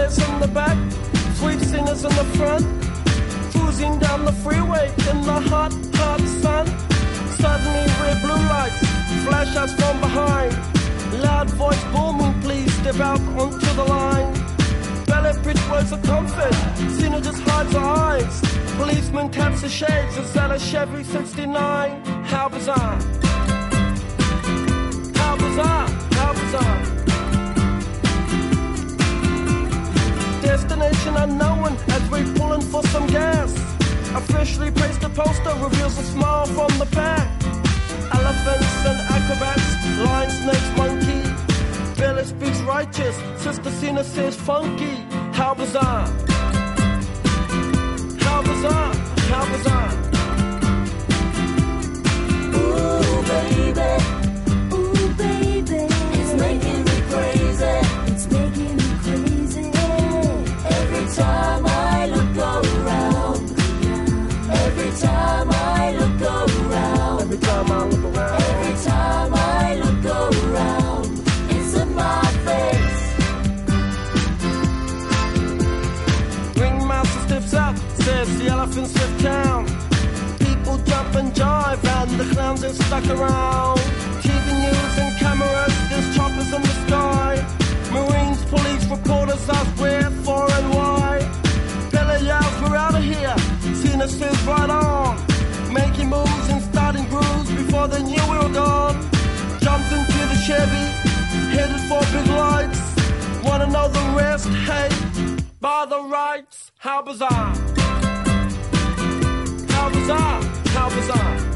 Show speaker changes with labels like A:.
A: players in the back, sweet singers in the front, cruising down the freeway in the hot, hot sun. Suddenly red blue lights flash us from behind. Loud voice booming, please step out onto the line. Ballet bridge words of comfort, Cena just hides her eyes. Policeman taps the shades, is that a Chevy 69? How bizarre. How bizarre, how bizarre. Destination unknown as we pulling for some gas. A freshly pasted poster reveals a smile from the pack. Elephants and acrobats, lion, snakes, monkey. Billy speaks righteous, Sister Cena says funky. How bizarre. How bizarre, how bizarre.
B: Ooh baby, it's making me crazy. It's making me crazy. Every time I look around, every time I look around,
A: Every time I look around,
B: every time I look around, it's in my face.
A: Ringmaster steps up, says the elephants have town. People jump and jive and the clowns are stuck around. TV news and cameras, there's choppers in the sky. Marines, police, reporters ask where, for and why. Bella yells, we're out of here. Cena says right on. Making moves and starting grooves before they knew we were gone. Jumped into the Chevy, headed for big lights. Wanna know the rest? Hey, by the rights. How bizarre. How bizarre, how bizarre.